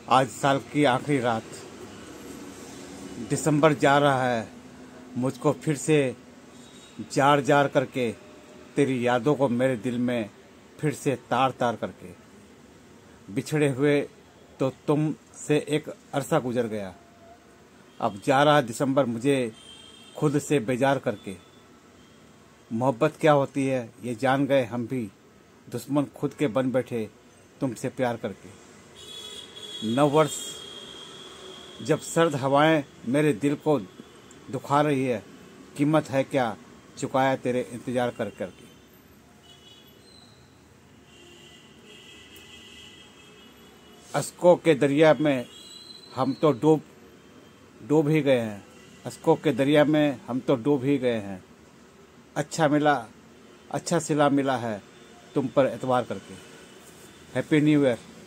आज साल की आखिरी रात, दिसंबर जा रहा है। मुझको फिर से जार जार करके, तेरी यादों को मेरे दिल में फिर से तार तार करके। बिछड़े हुए तो तुम से एक अरसा गुजर गया, अब जा रहा दिसंबर मुझे खुद से बेजार करके। मोहब्बत क्या होती है ये जान गए हम भी, दुश्मन खुद के बन बैठे तुमसे प्यार करके। 9 वर्ष जब सर्द हवाएं मेरे दिल को दुखा रही है, कीमत है क्या चुकाया तेरे इंतजार कर करके। अश्कों के दरिया में हम तो डूब ही गए हैं। अश्कों के दरिया में हम तो डूब ही गए हैं। अच्छा सिला मिला है तुम पर एतवार करके। Happy new year.